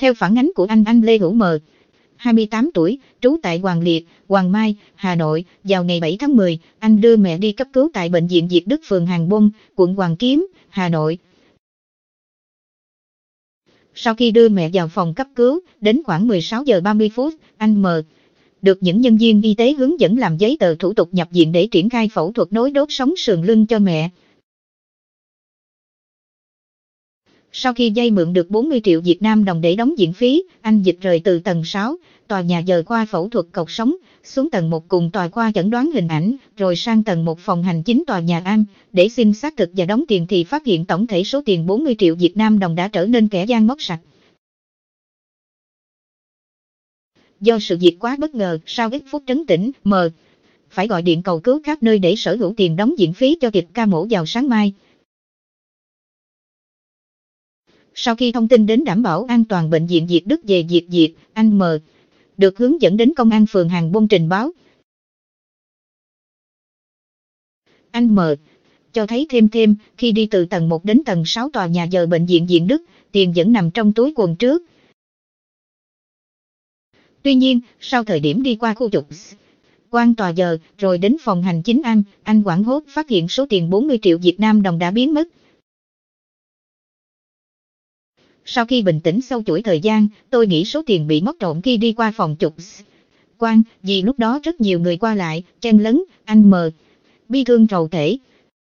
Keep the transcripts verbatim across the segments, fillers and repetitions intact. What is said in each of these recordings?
Theo phản ánh của anh anh Lê Hữu M, hai mươi tám tuổi, trú tại Hoàng Liệt, Hoàng Mai, Hà Nội, vào ngày bảy tháng mười, anh đưa mẹ đi cấp cứu tại Bệnh viện Việt Đức phường Hàng Bông, quận Hoàn Kiếm, Hà Nội. Sau khi đưa mẹ vào phòng cấp cứu, đến khoảng mười sáu giờ ba mươi phút, anh M được những nhân viên y tế hướng dẫn làm giấy tờ thủ tục nhập viện để triển khai phẫu thuật nối đốt sống sườn lưng cho mẹ. Sau khi vay mượn được bốn mươi triệu Việt Nam đồng để đóng viện phí, anh Dịch rời từ tầng sáu, tòa nhà dờ khoa phẫu thuật cột sống, xuống tầng một cùng tòa khoa chẩn đoán hình ảnh, rồi sang tầng một phòng hành chính tòa nhà An, để xin xác thực và đóng tiền thì phát hiện tổng thể số tiền bốn mươi triệu Việt Nam đồng đã trở nên kẻ gian móc sạch. Do sự việc quá bất ngờ, sau ít phút trấn tĩnh, M phải gọi điện cầu cứu các nơi để sở hữu tiền đóng viện phí cho kịch ca mổ vào sáng mai. Sau khi thông tin đến đảm bảo an toàn bệnh viện Việt Đức về việc việc, anh M được hướng dẫn đến công an phường Hàng Bông trình báo. Anh M cho thấy thêm thêm, khi đi từ tầng một đến tầng sáu tòa nhà dờ bệnh viện Việt Đức, tiền vẫn nằm trong túi quần trước. Tuy nhiên, sau thời điểm đi qua khu trục quan tòa dờ, rồi đến phòng hành chính An, anh hoảng hốt phát hiện số tiền bốn mươi triệu Việt Nam đồng đã biến mất. Sau khi bình tĩnh sau chuỗi thời gian, tôi nghĩ số tiền bị mất trộm khi đi qua phòng trục quan, vì lúc đó rất nhiều người qua lại, chen lấn, anh M bi thương rầu rĩ.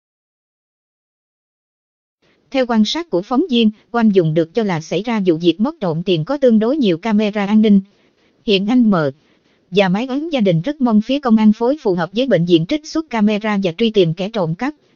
Theo quan sát của phóng viên, quanh vùng được cho là xảy ra vụ việc mất trộm tiền có tương đối nhiều camera an ninh. Hiện anh M và máy ấn gia đình rất mong phía công an phối phù hợp với bệnh viện trích xuất camera và truy tìm kẻ trộm cắp.